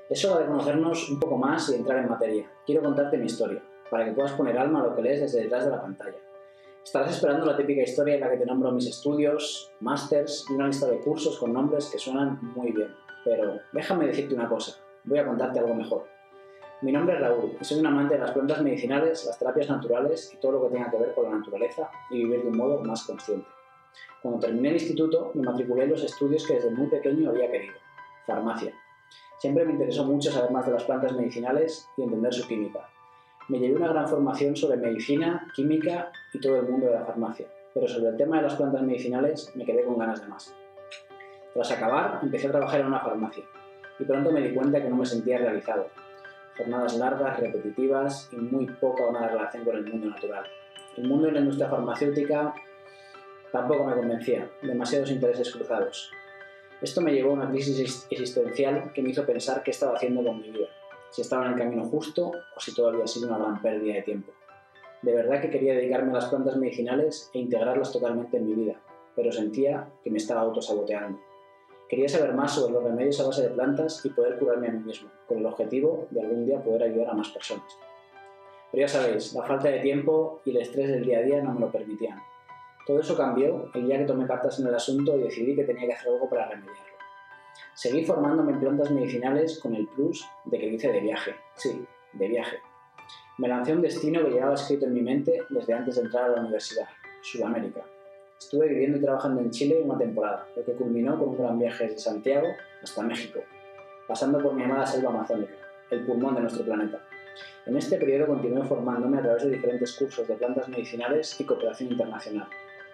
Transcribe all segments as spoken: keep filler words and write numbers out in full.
Es hora de conocernos un poco más y entrar en materia. Quiero contarte mi historia, para que puedas poner alma a lo que lees desde detrás de la pantalla. Estarás esperando la típica historia en la que te nombro mis estudios, másters y una lista de cursos con nombres que suenan muy bien. Pero déjame decirte una cosa, voy a contarte algo mejor. Mi nombre es Raúl y soy un amante de las plantas medicinales, las terapias naturales y todo lo que tenga que ver con la naturaleza y vivir de un modo más consciente. Cuando terminé el instituto, me matriculé en los estudios que desde muy pequeño había querido, farmacia. Siempre me interesó mucho saber más de las plantas medicinales y entender su química. Me llevé una gran formación sobre medicina, química y todo el mundo de la farmacia, pero sobre el tema de las plantas medicinales me quedé con ganas de más. Tras acabar, empecé a trabajar en una farmacia y pronto me di cuenta que no me sentía realizado. Jornadas largas, repetitivas y muy poca o nada relación con el mundo natural. El mundo de la industria farmacéutica tampoco me convencía, demasiados intereses cruzados. Esto me llevó a una crisis existencial que me hizo pensar qué estaba haciendo con mi vida, si estaba en el camino justo o si todo había sido una gran pérdida de tiempo. De verdad que quería dedicarme a las plantas medicinales e integrarlas totalmente en mi vida, pero sentía que me estaba autosaboteando. Quería saber más sobre los remedios a base de plantas y poder curarme a mí mismo, con el objetivo de algún día poder ayudar a más personas. Pero ya sabéis, la falta de tiempo y el estrés del día a día no me lo permitían. Todo eso cambió el día que tomé cartas en el asunto y decidí que tenía que hacer algo para remediarlo. Seguí formándome en plantas medicinales con el plus de que lo hice de viaje. Sí, de viaje. Me lancé a un destino que llevaba escrito en mi mente desde antes de entrar a la universidad, Sudamérica. Estuve viviendo y trabajando en Chile una temporada, lo que culminó con un gran viaje desde Santiago hasta México, pasando por mi amada selva amazónica, el pulmón de nuestro planeta. En este periodo continué formándome a través de diferentes cursos de plantas medicinales y cooperación internacional.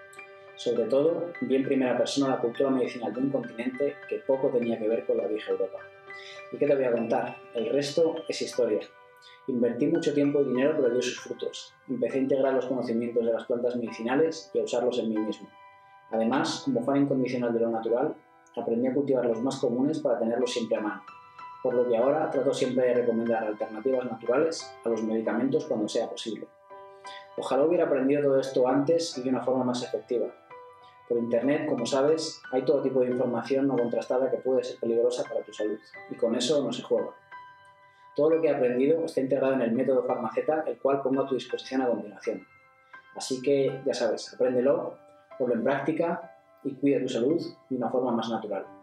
Sobre todo, vi en primera persona la cultura medicinal de un continente que poco tenía que ver con la vieja Europa. ¿Y qué te voy a contar? El resto es historia. Invertí mucho tiempo y dinero, pero dio sus frutos. Empecé a integrar los conocimientos de las plantas medicinales y a usarlos en mí mismo. Además, como fan incondicional de lo natural, aprendí a cultivar los más comunes para tenerlos siempre a mano, por lo que ahora trato siempre de recomendar alternativas naturales a los medicamentos cuando sea posible. Ojalá hubiera aprendido todo esto antes y de una forma más efectiva. Por internet, como sabes, hay todo tipo de información no contrastada que puede ser peligrosa para tu salud, y con eso no se juega. Todo lo que he aprendido está integrado en el método Farmaceta, el cual pongo a tu disposición a continuación. Así que, ya sabes, apréndelo, ponlo en práctica y cuida tu salud de una forma más natural.